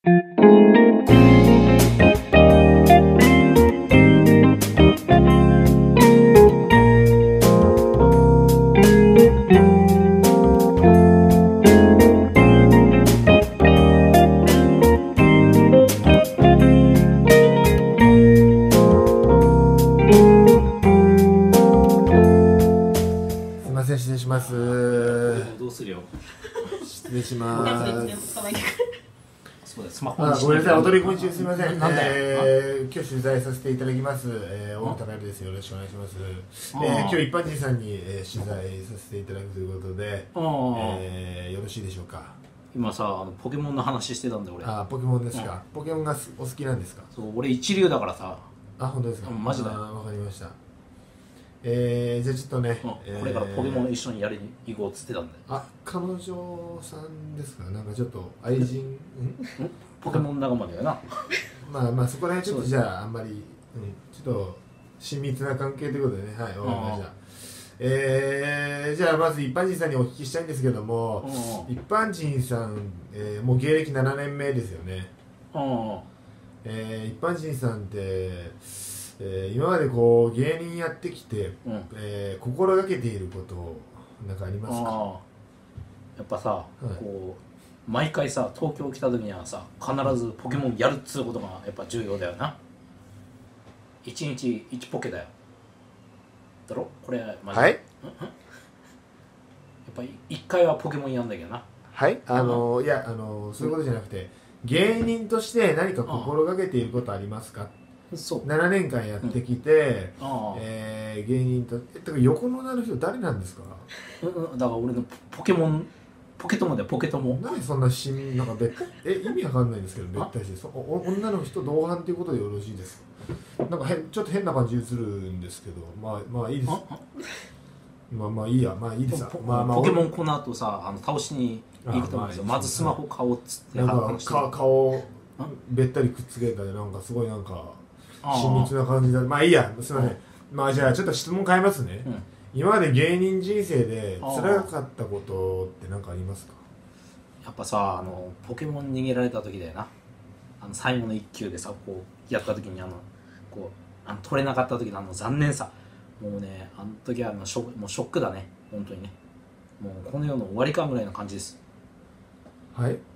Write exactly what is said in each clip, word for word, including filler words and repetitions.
失礼します。 どうするよ。 失礼します。 そうだ、スマホあ、ごめんなさい、お取り込み中すみません。 なんだよ。 えー、今日取材させていただきます。えー、大野忠です。よろしくお願いします。えー、今日一般人さんに、えー、取材させていただくということで、えー、よろしいでしょうか。 今さ、あのポケモンの話してたんだよ俺。 あ、ポケモンですか。ポケモンがお好きなんですか。 そう、俺一流だからさ。 あ、本当ですか。 マジだよ。 わかりました。えー、じゃあちょっとね、 うんえー、これからポケモン一緒にやりに行こうっつってたんだよ。 あ、彼女さんですか。なんかちょっと愛人んポケモン仲間だよな。 まあまあそこら辺ちょっとじゃああんまり、うん、ちょっと親密な関係ということでね、はい、わかりました。えー、じゃあまず一般人さんにお聞きしたいんですけども、一般人さん、えー、もう芸歴ななねんめですよね。えー、一般人さんってえー、今までこう芸人やってきて、うん、えー、心がけていることなんかありますか？ やっぱさ、はい、こう毎回さ東京来た時にはさ必ずポケモンやるっつうことがやっぱ重要だよな。一日一ポケだよ。だろこれマジで、はい、やっぱり一回はポケモンやんだけどな。 はいあのー、いやあのー、そういうことじゃなくて、芸人として何か心がけていることありますか？そうななねんかんやってきて、うんえー、芸人とえだから横の名の人誰なんですか？ うん、だから俺のポケモンポケトモだよポケトモ。 何そんなしんなんかべえ意味わかんないんですけどべったりしてそお女の人同伴ということでよろしいですか？なんかへちょっと変な感じ映るんですけどまあまあいいです。まあまあいいやまあいいです。まあまあポケモンこの後さあの倒しに行くと思うんですよ。まずスマホ買おうっつってなんか顔べったりくっつけたりなんかすごいなんか親密な感じだ。まあいいやすみません。まあじゃあちょっと質問変えますね。うん、今まで芸人人生で辛かったことって何かありますか？ やっぱさあのポケモン逃げられた時だよな。あの最後の一球でさこうやった時にあのこうあの取れなかった時のあの残念さもうねあの時はもうショもうショックだね本当にね。もうこの世の終わりかぐらいな感じです。 はい？ん？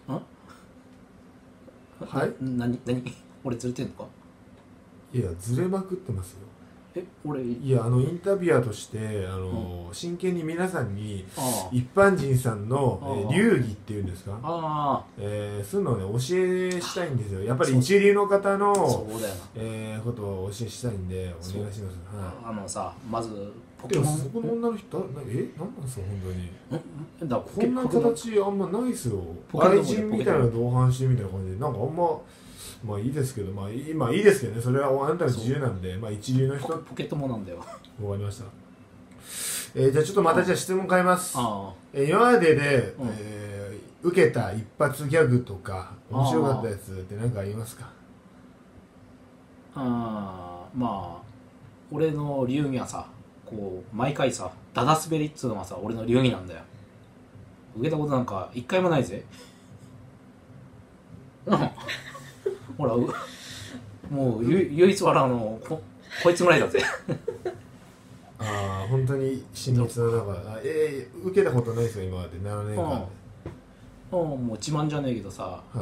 はい？なになに俺ずれてんのか？ いやずれまくってますよ。 え俺いやあのインタビュアーとしてあの、うん、真剣に皆さんに一般人さんの、えー、流儀っていうんですかあ、えー、そういうのをね教えしたいんですよ。やっぱり一流の方のそうだよな、えー、ことを教えしたいんでお願いします。 はい、あのさまずポケモンそこの女の人えなんなんですか本当にだこんな形あんまないですよ。愛人みたいな同伴してみたいな感じでなんかあんままあいいですけど、まあいい、まあいいですけどね、それはあなたの自由なんで、まあ一流の人。 ポケットもなんだよ。 わかりました。えー、じゃあちょっとまたじゃあ質問変えます。あえー、今までで、うん、えー、受けた一発ギャグとか、面白かったやつって何かありますか？ ああ、まあ、俺の流儀はさ、こう、毎回さ、ダダ滑りっつうのがさ、俺の流儀なんだよ。受けたことなんか一回もないぜ。ほらもう唯一笑うの こ, こいつぐらいだぜああ本当に親密な中ええー、受けたことないですよ今までななねんかんで。 ああもう自慢じゃねえけどさ、はい、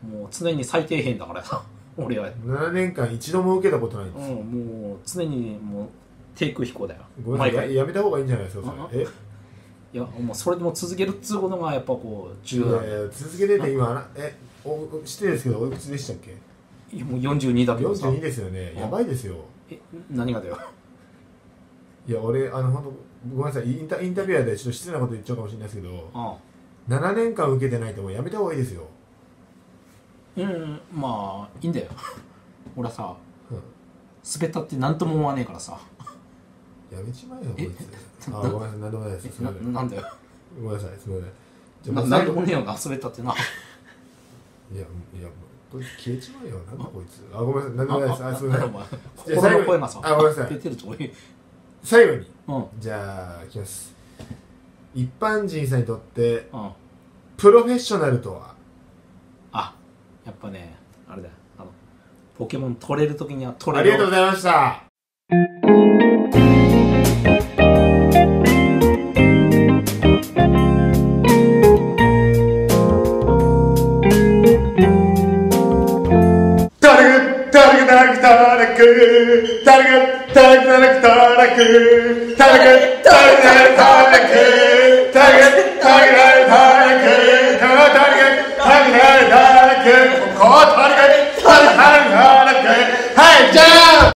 もう常に最底辺だからさ俺はななねんかん一度も受けたことないんですよ、 うん、もう常にもう低空飛行だよ。 ごめんなさい や, やめた方がいいんじゃないですかそれ。えいやもうそれでも続けるっつうことがやっぱこう重要だ。 いやいや続けてて今えお失礼ですけどおいくつでしたっけ？ いやもうよんじゅうにだけどさ。 よんじゅうにですよね。やばいですよ。 え何がだよ。 いや俺あの本当ごめんなさいインタインタビュアーでちょっと失礼なこと言っちゃうかもしれないですけど、ああななねんかん受けてないともうやめた方がいいですよ。 うんまあいいんだよ。俺はさ、うん、滑ったって何とも思わねえからさ。 やめちまえよこいつ。あごめんなさい何でもないです。 ななんだよ。 ごめんなさいすみません。 な何でもねえよな滑ったってな。 いやいやこいつ消えちまえよなんだこいつ。あごめんなさい何でもないです。あすみません。 心の声がさあごめんなさい。 出てると最後に、うん、じゃあいきます。一般人さんにとって、うん、プロフェッショナルとは？ あやっぱねあれだよ、あのポケモン取れる時には取れる。 ありがとうございました。タラグタラグタラグタラグタラグタラグタラグタラグタラグタラグタラグタラグ